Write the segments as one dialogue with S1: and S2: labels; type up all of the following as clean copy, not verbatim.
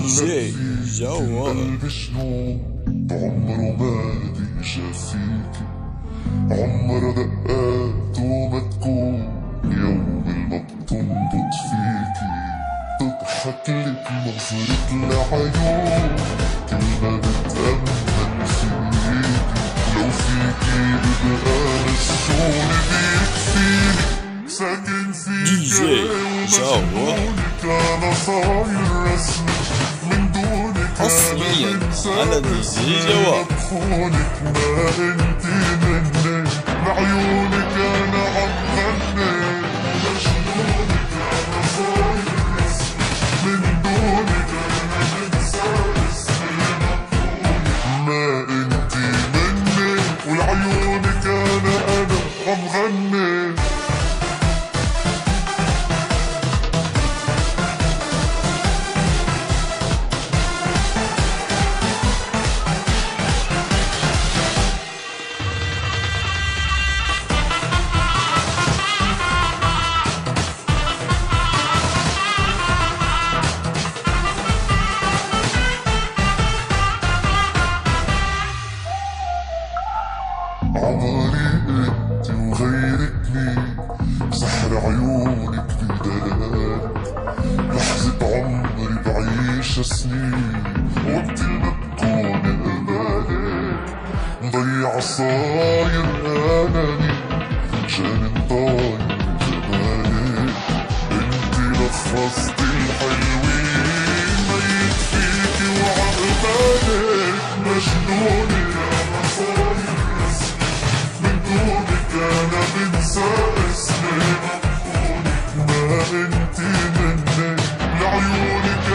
S1: جي جو
S2: قلبي شنو بعمره ما ديجا فيكي، عمر دقات وما تكون يوم ما بتنبض فيكي، تضحك لك نظرة العيون كل ما بتأمن فيكي، لو فيكي ببقى مسجون بيكفيني، ساكن فيكي ومجنونك أنا صاير رسمي، من دونك
S1: حصريا على دي جي جواب
S2: بخونك ما انتي مني، بعيونك انا عم غني، مجنونك انا صاير رسمي، من دونك انا بنسى اسمي، مبخونك ما انتي مني، ولعيونك انا عم غني. عمري انت وغيرك مين، سحر عيونك بدلال، لحظة عمري بعيشها سنين، وانت اللي بتكوني امالك، مضيع صاير اناني، جانن طاير جمالك، انت لخصتي الحلوين، ميت فيكي وعقبالك، مجنونك انا صاير أنا بنسى اسمي، مبخونك ما انتي مني، لعيونك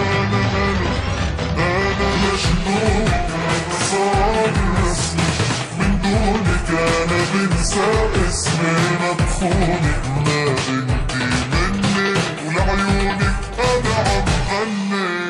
S2: أنا مجنونك أنا صار رسمي، من دونك أنا بنسى اسمي، مبخونك ما انتي مني، ولعيونك أنا عم غني.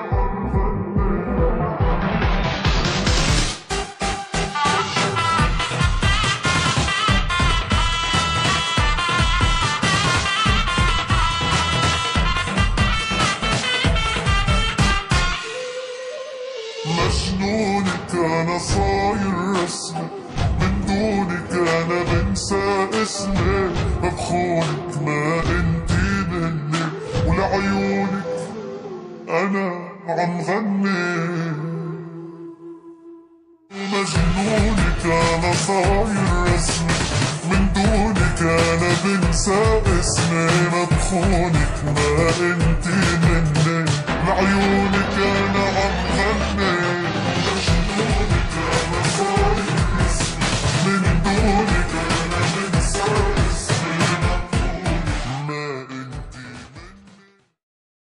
S2: مجنونك انا صاير رسمي، من دونك انا بنسى اسمي، مبخونك ما انتي مني، ولعيونك انا عم غني. مجنونك انا صاير رسمي، من دونك انا بنسى اسمي، مبخونك ما